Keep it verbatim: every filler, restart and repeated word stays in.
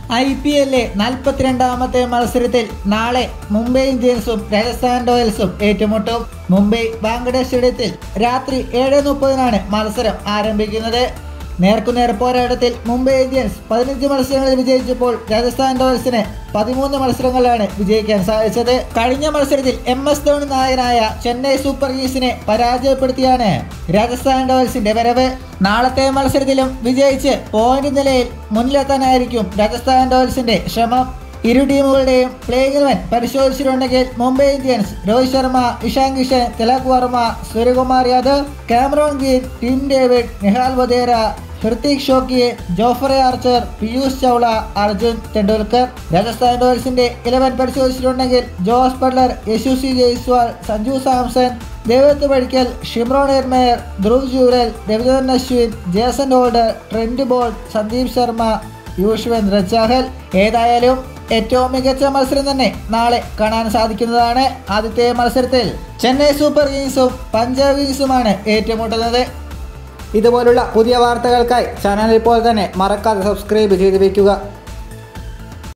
I P എല്ലിലെ നാൽപ്പത്തിരണ്ടാമത്തെ മത്സരത്തിൽ നാളെ മുംബൈ ഇന്ത്യൻസും രാജസ്ഥാൻ റോയൽസും ഏറ്റുമുട്ടും. മുംബൈ വാങ്കഡെ സ്റ്റേഡിയത്തിൽ രാത്രി ഏഴ് മുപ്പതിനാണ് മത്സരം ആരംഭിക്കുന്നത്. നേർക്കുനേർ പോരാട്ടത്തിൽ മുംബൈ ഇന്ത്യൻസ് പതിനഞ്ച് മത്സരങ്ങളിൽ വിജയിച്ചപ്പോൾ രാജസ്ഥാൻ റോയൽസിന് പതിമൂന്ന് മത്സരങ്ങളിലാണ് വിജയിക്കാൻ സാധിച്ചത്. കഴിഞ്ഞ മത്സരത്തിൽ എം എസ് ധോണി നായകനായ ചെന്നൈ സൂപ്പർ കിങ്സിനെ പരാജയപ്പെടുത്തിയാണ് രാജസ്ഥാൻ റോയൽസിന്റെ വരവ്. നാളത്തെ മത്സരത്തിലും വിജയിച്ച് പോയിന്റ് നിലയിൽ മുന്നിലെത്താനായിരിക്കും രാജസ്ഥാൻ റോയൽസിന്റെ ശ്രമം. ഇരു ടീമുകളുടെയും പ്ലേയിങ് ഇലവൻ പരിശോധിച്ചിട്ടുണ്ടെങ്കിൽ Mumbai Indians Rohit Sharma, Ishan Kishan, Tilak Varma, Suryakumar Yadav, Cameron Green, Tim David, Nehal Wadhera, Hrithik Shokeen, Jofra Archer, Piyush Chawla, Arjun Tendulkar. Rajasthan റോയൽസിന്റെ ഇലവൻ പരിശോധിച്ചിട്ടുണ്ടെങ്കിൽ Jos Buttler, Yashasvi Jaiswal, Sanju Samson, Devdutt Padikkal, Shimron Hetmyer, Dhruv Jurel, Ravichandran Ashwin, Jason Holder, Trent Boult, Sandeep Sharma, Yuzvendra Chahal. ഏതായാലും ഏറ്റവും മികച്ച മത്സരം തന്നെ നാളെ കാണാൻ സാധിക്കുന്നതാണ്. ആദ്യത്തെ മത്സരത്തിൽ ചെന്നൈ സൂപ്പർ കിങ്സും പഞ്ചാബ് കിങ്സുമാണ് ഏറ്റുമുട്ടുന്നത്. ഇതുപോലുള്ള പുതിയ വാർത്തകൾക്കായി ചാനൽ ഇപ്പോൾ തന്നെ മറക്കാതെ സബ്സ്ക്രൈബ് ചെയ്ത് വയ്ക്കുക.